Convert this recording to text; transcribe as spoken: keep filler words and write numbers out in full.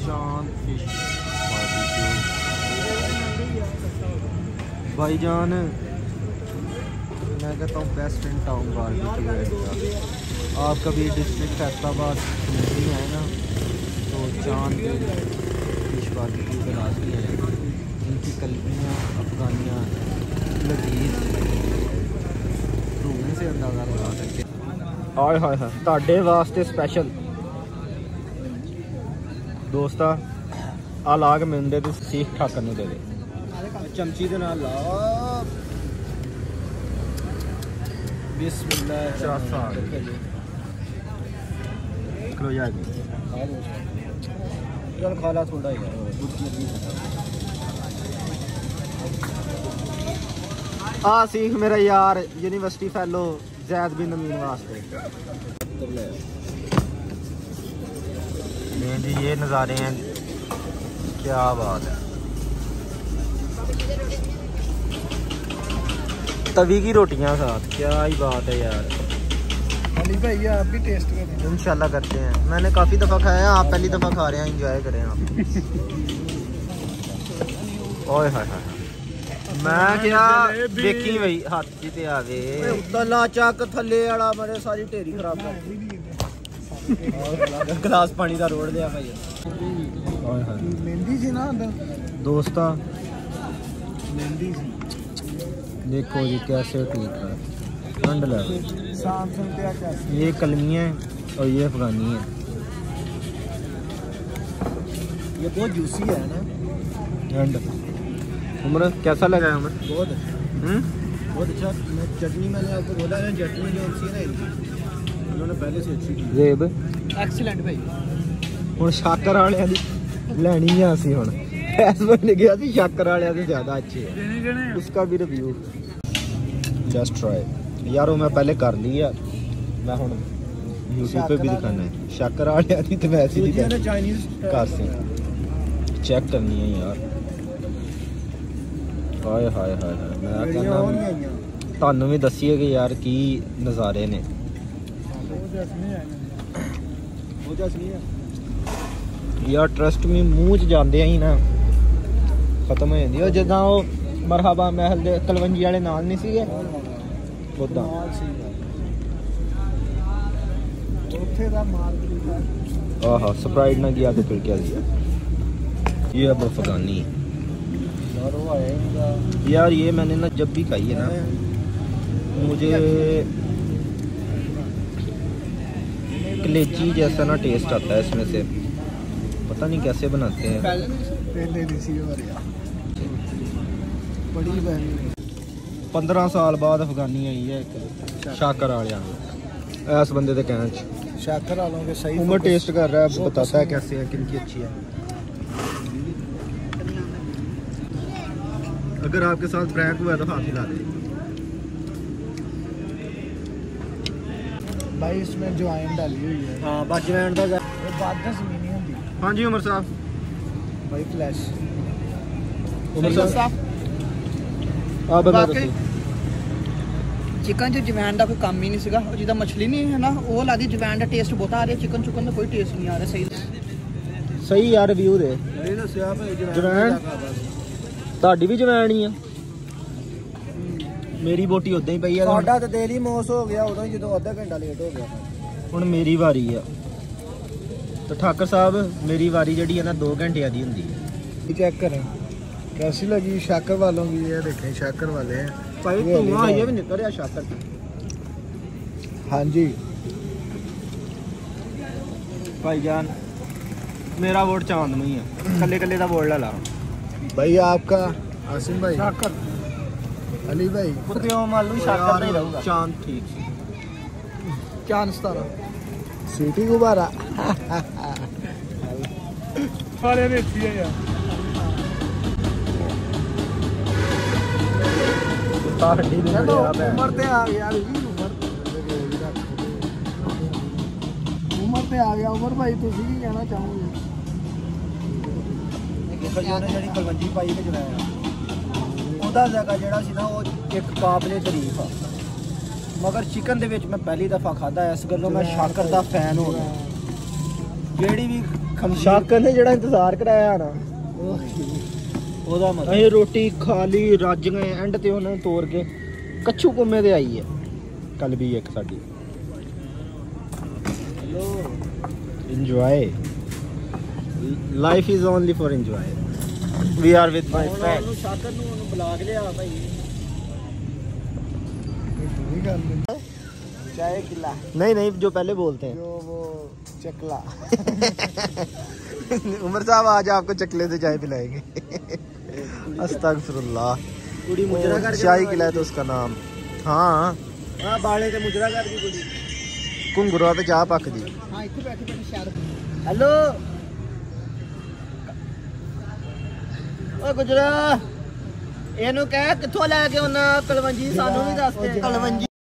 चांद फिश भाईजान, मैं कहता हूँ बेस्ट इन टाउन बारबेक्यू है। आप कभी डिस्ट्रिक्ट फैसलाबाद नहीं आए ना तो चांद फिश बारबेक्यू पे लाजमी है। इनकी कलबियाँ अफगानियाँ लजीज धुएँ से अंदाज़ा लगा सकते हैं। हाय हाय हाय ताड़े वास्ते स्पेशल दोस्ता आ ला के मिलते तो सीख ठाकर नहीं दे दे चमची के नाल ला बिस्मिल्लाह खलो यार चल खा ला थोड़ा ही आ सीख मेरा यार यूनिवर्सिटी फैलो जैद बिन अमीन वास्ते। जी ये नज़ारे हैं, क्या बात है। तवी की रोटियां साथ, क्या ही बात है यार। अली भाई आप भी टेस्ट करें इंशाल्लाह करते हैं। मैंने काफ़ी दफ़ा खाया है, आप पहली दफ़ा खा रहे हैं, एंजॉय करें आप। ओए हाय हाय मैं क्या देखी भाई हाथ ते आवे उतला चक थले वाला मेरे सारी ढेरी खराब कर गिलास पानी का रोड़ दिया भाई। मेहंदी सी ना दोस्ता मेहंदी सी देखो जी कैसे ठीक है ठंड लग ये कलमियाँ और ये अफगानी है। ये बहुत जूसी है ना। ठंड उम्र कैसा लगा है उम्र? बहुत अच्छा बहुत अच्छा। मैं चटनी मैंने आपको बोला है चटनी जो सी ना इनकी उन्होंने पहले से अच्छी की जेब एक्सीलेंट भाई। हुण शाकर वाले दी लैनी है असी हुण ऐस बन गया सी शाकर वाले से ज़्यादा अच्छे है। उसका भी रिव्यू जस्ट ट्राई यार वो मैं पहले कर लिया मैं हुण यूट्यूब पे भी दिखाना है शाकर वाले दी तो वैसे ही चाइनीज कर सी चेक करनी है यार। हाय हाय हाय मैं कहना ਤੁਹਾਨੂੰ ਵੀ ਦੱਸੀਏ ਕਿ यार की नज़ारे ने। यार ट्रस्ट में मूँह च जाते ही ना खत्म हो जाती है जिदा वो मरहबा महल के कलवंजी वाले नाल नहीं सी उदा आहा स्प्राइट ना गया तो फिर क्या दिया। ये अब अफगानी यार ये मैंने ना जब भी खाई है ना मुझे कलेजी जैसा ना टेस्ट आता है इसमें से, पता नहीं कैसे बनाते हैं। पंद्रह साल बाद अफगानी आई है शाकर वाले इस बंदे के कहने शाकर वालों के सही उम्र टेस्ट कर रहा है बताता है कैसे है किनकी अच्छी है। अगर आपके साथ प्रैंक हुआ तो हाथ हिला दे भाई। इसमें ज्वाइन डाली हुई है। हाँ बस ज्वाइन का बात दस नहीं होती। हाँ जी उमर साहब भाई फ्लैश उमर साहब आप बता दो। चिकन च जवैन का कोई काम ही नहीं सीगा जिदा मछली नहीं है ना वो लादी जवैन का टेस्ट बहुत आ रहा है। चिकन चुकन का कोई टेस्ट नहीं आ रहा। सही सही यार रिव्यू दे जवैन ਤੁਹਾਡੀ ਵੀ ਜਵੈਣ ਹੀ ਆ ਮੇਰੀ ਬੋਟੀ ਉਦਾਂ ਹੀ ਪਈ ਆ। ਸਾਡਾ ਤੇ ਦਿਲ ਹੀ ਮੋਸ ਹੋ ਗਿਆ ਉਦੋਂ ਜਦੋਂ ਅੱਧਾ ਘੰਟਾ ਲੇਟ ਹੋ ਗਿਆ। ਹੁਣ ਮੇਰੀ ਵਾਰੀ ਆ ਤੇ ਠਾਕਰ ਸਾਹਿਬ ਮੇਰੀ ਵਾਰੀ ਜਿਹੜੀ ਆ ਨਾ दो घंटिया ਦੀ ਹੁੰਦੀ ਹੈ। चेक करें कैसी लगी शाकर वालों की। ये देखें शाकर वाले हैं भाई धुआं ये भी निकल रहा शाकर। हाँ जी भाईजान मेरा वोट चांद में ही है कले कले का वोट ला ला भाई। आपका आसिम भाई शाकर अली भाई क्यों मालूम शाकर नहीं रहूंगा चांद ठीक चांद सतारा सीटी गुब्बारा सारे ने अच्छी है यार। उम्र ते आ गया उम्र ते आ गया उम्र भाई तुसी की कहना चाहोगे? ਜਿਹੜੀ ਕਲਵੰਜੀ ਪਾਈ ਤੇ ਜੁੜਾਇਆ ਉਹਦਾ ਜਗ੍ਹਾ ਜਿਹੜਾ ਸੀ ਨਾ ਉਹ ਇੱਕ ਕਾਬਲੇ ਤਾਰੀਫ ਆ मगर चिकन दे विच मैं पहली दफ़ा खादा इस गल्लों मैं शाकर दा फैन हो गया। जेड़ी भी शाकर ने जड़ा इंतजार कराया ना ਉਹਦਾ ਮਤਲਬ ਅਸੀਂ ਰੋਟੀ ਖਾ ਲਈ ਰੱਜ ਗਏ ਐਂਡ ਤੇ ਉਹਨਾਂ ਨੂੰ ਤੋੜ ਕੇ ਕੱਛੂ ਕੁੰਮੇ ਤੇ ਆਈ ਹੈ ਕੱਲ ਵੀ ਇੱਕ ਸਾਡੀ hello enjoy life is only for enjoy we are with my friend ਉਹਨੂੰ ਸ਼ਾਕਰ ਨੂੰ ਉਹਨੂੰ ਬੁਲਾ ਕੇ ਲਿਆ ਭਾਈ ਇਹ ਗੱਲ ਚਾय खिला नहीं नहीं जो पहले बोलते हैं जो वो चकला उमर साहब आज आपको चकले से चाय पिलाएंगे अस्तगफिरुल्लाह कुड़ी मुजरा कर शाही खिलाए तो उसका नाम हाँ हां बाले ते मुजरा कर दी कुड़ी घुंगरुआ ते चाह पक दी हां इथे बैठे बैठे शार हेलो ओ गुजरा ਇਹਨੂੰ ਕਹਿ ਕਿੱਥੋਂ ਲੈ ਕੇ ਉਹਨਾਂ ਕਲਵੰਜੀ ਸਾਨੂੰ ਨਹੀਂ ਦੱਸਦੇ ਕਲਵੰਜੀ